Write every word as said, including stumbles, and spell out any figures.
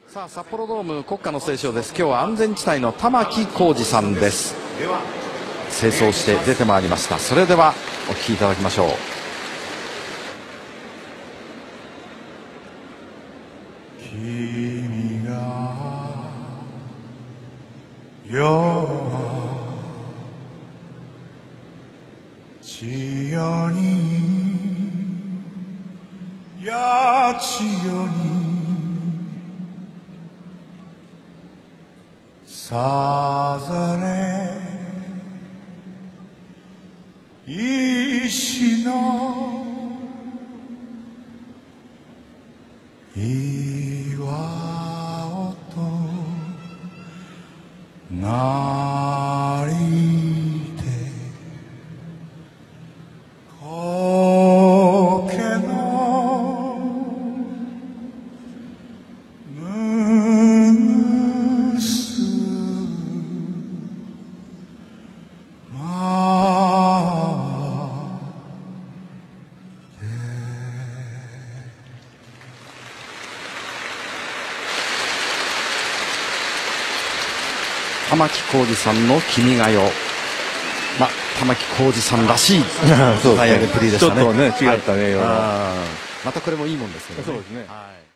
さあ札幌ドーム国歌の斉唱です。今日は安全地帯の玉置浩二さんです。清掃して出てまいりました。それではお聴きいただきましょう。 君が夜千代にや千代にさざれ石の岩音鳴りて苔のむぐすま玉置浩二さんの「君が代」、まあ玉置浩二さんらしい歌い上げっぷりでしたね。 ちょっとね違ったね、 はい、またこれもいいもんですけどね。 そうですね。 はい。